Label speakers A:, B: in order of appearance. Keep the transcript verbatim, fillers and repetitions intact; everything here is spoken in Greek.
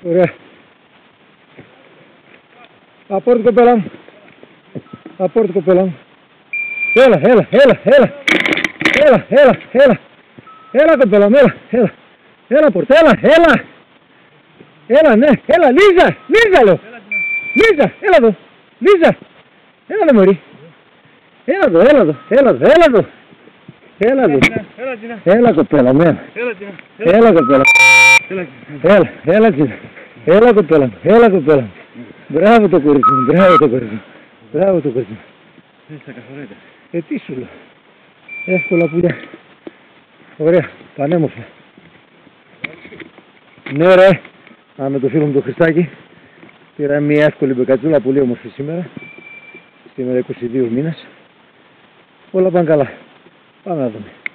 A: Ωραία. Απόρτ κοπέλα μου. Απόρτ κοπέλα μου. Έλα, έλα, έλα, έλα. Έλα, έλα, έλα. Έλα κοπέλα μου, έλα, έλα. Έλα Πόρτ, έλα, έλα. Έλα, ναι, έλα, Λίζα, Λίζα λέω. Λίζα, έλα εδώ. Λίζα. Έλα εδώ μωρή. Έλα εδώ, έλα εδώ, έλα εδώ, έλα εδώ. Έλα εδώ. Έλα κοπέλα μου, έλα. Έλα κοπέλα. Έλα, έλα Τζίνα. Έλα κοπέλα μου, έλα κοπέλα μου. Μπράβο το κορίτσι μου, μπράβο το κορίτσι μου. Μπράβο το κορίτσι μου. Ε, τι σου λέω. Εύκολα πουλιά. Ωραία, πανέμορφα. Ναι ρε, α, με το φίλο μου το Χριστάκη. Πήρα μια εύκολη μπεκατσούλα, πολύ όμορφη σήμερα. Σήμερα είκοσι δύο μήνες. Όλα πάνε καλά. Πάμε να δούμε.